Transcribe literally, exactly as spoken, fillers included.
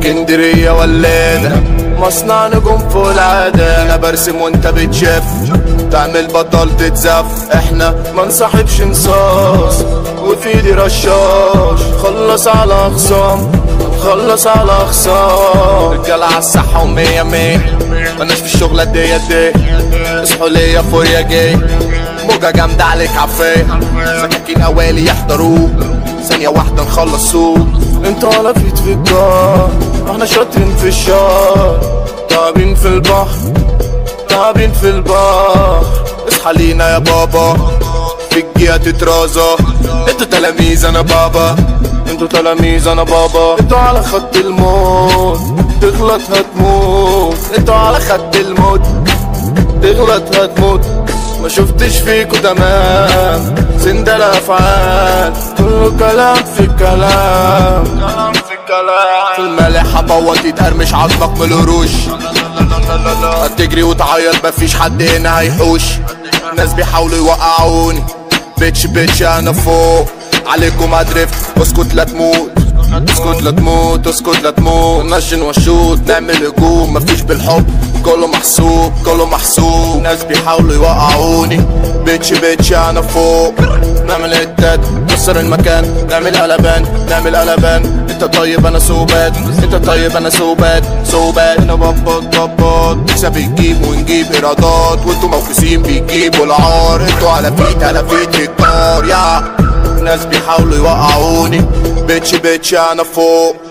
اسكندرية ولينا مصنع نجوم فوق العادة. انا برسم وانت بتشاف تعمل بطل تتزف. احنا ما نصاحبش نصاص وفي ايدي رشاش. خلص على اخصام خلص على اخصام. رجالة عالصحة ومية مية مالناش في الشغلة دي دي. اصحوا ليا فوريا جاي موجة جامدة عليك عفاية. سكاكين اوالي يحضروك ثانية واحدة نخلصوك. انتوا على فيت في الجار احنا شاطرين في الشار. تعبين في البحر تعبين في البحر. اصحى لينا يا بابا في الجهة تترازى. انتوا تلاميذ انا بابا انتوا تلاميذ انا بابا. انتوا على خط الموت تغلط هتموت. انتوا على خط الموت تغلط هتموت. ما شفتش فيكوا تمام سندال افعال. كله كلام في كلام كلام في كلام. في الملاحة بوط يتقرمش عظمك من القروش. هتجري وتعيط مفيش حد هنا هيحوش. ناس بيحاولوا يوقعوني بيتش بيتش انا فوق عليكم هدرفت. اسكت لا تموت اسكت لا تموت اسكت لا تموت. نشن وشوت نعمل هجوم مفيش بالحب كله محسوب كله محسوب. ناس بيحاولوا يوقعوني بيتش بيتش انا فوق. نعمل هتات نكسر المكان نعمل قلبان نعمل قلبان. انت طيب انا سوبات انت طيب انا سوبات سوبات. انا ببط ببط لسه بيجيب ونجيب ايرادات. وانتوا موكسين بيجيبوا العار. انتوا على فيت على فيت الدار يا ناس بيحاولوا يوقعوني بيتش بيتش انا فوق.